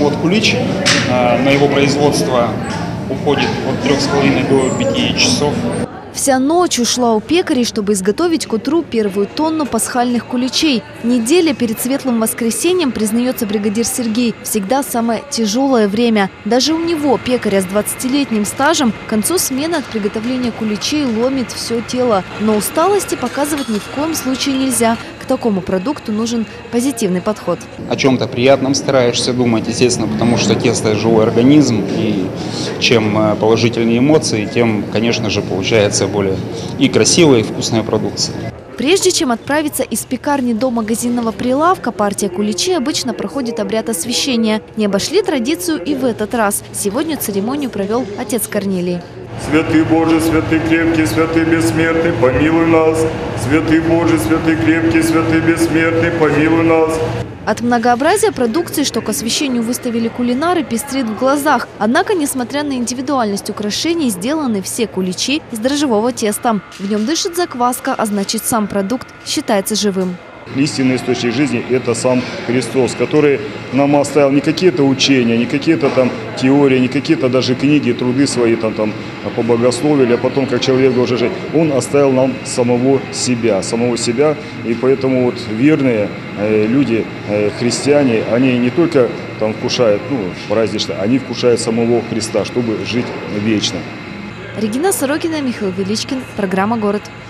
завод «Кулич». На его производство уходит от 3,5 до 5 часов. Вся ночь ушла у пекарей, чтобы изготовить к утру первую тонну пасхальных куличей. Неделя перед Светлым воскресеньем, признается бригадир Сергей, всегда самое тяжелое время. Даже у него, пекаря с 20-летним стажем, к концу смены от приготовления куличей ломит все тело. Но усталости показывать ни в коем случае нельзя. К такому продукту нужен позитивный подход. О чем-то приятном стараешься думать, естественно, потому что тесто – это живой организм. И чем положительнее эмоции, тем, конечно же, получается более и красивая, и вкусная продукция. Прежде чем отправиться из пекарни до магазинного прилавка, партия куличей обычно проходит обряд освящения. Не обошли традицию и в этот раз. Сегодня церемонию провел отец Корнелий. Святый Боже, святый крепкий, святый бессмертный, помилуй нас. Святый Боже, святый крепкий, святый бессмертный, помилуй нас. От многообразия продукции, что к освещению выставили кулинары, пестрит в глазах. Однако, несмотря на индивидуальность украшений, сделаны все куличи из дрожжевого теста. В нем дышит закваска, а значит, сам продукт считается живым. Истинный источник жизни – это сам Христос, который нам оставил не какие-то учения, не какие-то там теории, не какие-то даже книги, труды свои там по богословию, а потом, как человек должен жить. Он оставил нам самого себя. И поэтому вот верные люди, христиане, они не только там вкушают празднично, они вкушают самого Христа, чтобы жить вечно. Регина Сорокина, Михаил Величкин. Программа «Город».